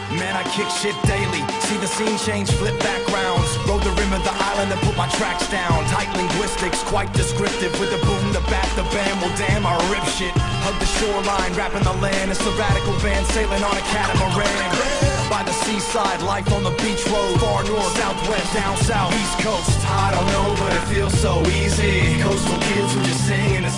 Man, I kick shit daily. See the scene change, flip backgrounds. Rode the rim of the island and put my tracks down. Tight linguistics, quite descriptive. With the boom, the bat, the bam. Well, damn, I rip shit. Hug the shoreline, rapping the land. It's the radical band sailing on a catamaran. By the seaside, life on the beach road. Far north, southwest, down south, east coast. I don't know, but it feels so easy. Coastal kids who just sing in the